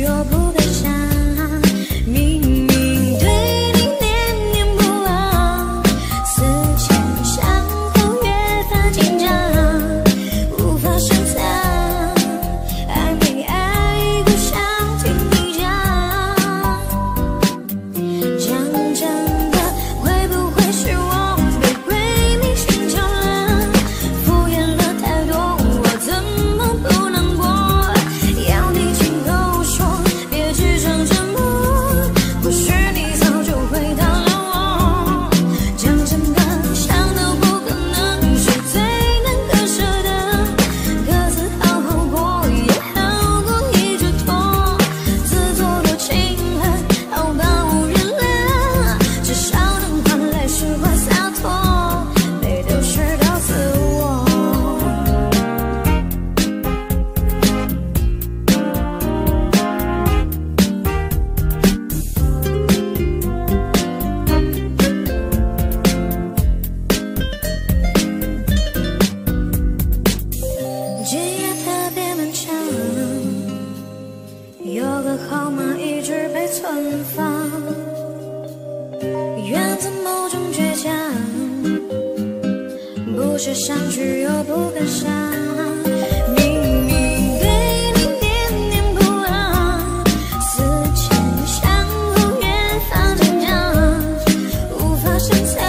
若不敢想，明明对你念念不忘，思前想后越发紧张，无法深藏，爱没爱过想听你讲，讲真的会不会是我被鬼迷心窍了，敷衍了太多，我怎么不难过？要你亲口说，别只剩沉默，或许你早就会原谅我。讲真的，想到不可能是最难割舍的，各自好好过也好过一直拖，自作多情恨，好吧我原谅，至少能换来释怀洒脱，没丢失到自我。今夜特别漫长，有个号码一直被存放，源自某种倔强，不是想去又不敢想，明明对你念念不忘，思前想后越发紧张，无法深藏。